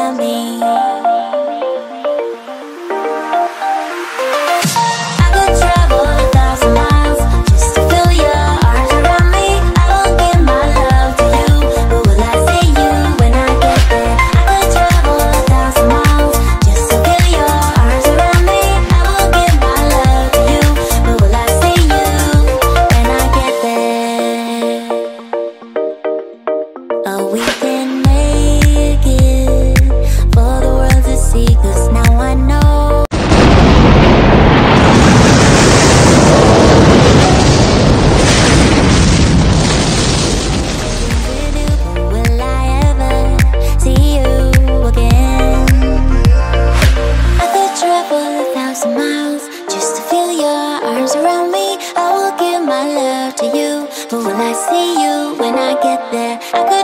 around me. I could travel 1,000 miles just to feel your arms around me. I will give my love to you, but will I see you when I get there? I could travel 1,000 miles just to feel your arms around me. I will give my love to you, but will I see you when I get there? Oh, we can make it for the world to see, 'cause now I know. With you, but will I ever see you again? I could travel 1,000 miles just to feel your arms around me. I will give my love to you, but will I see you when I get there? I could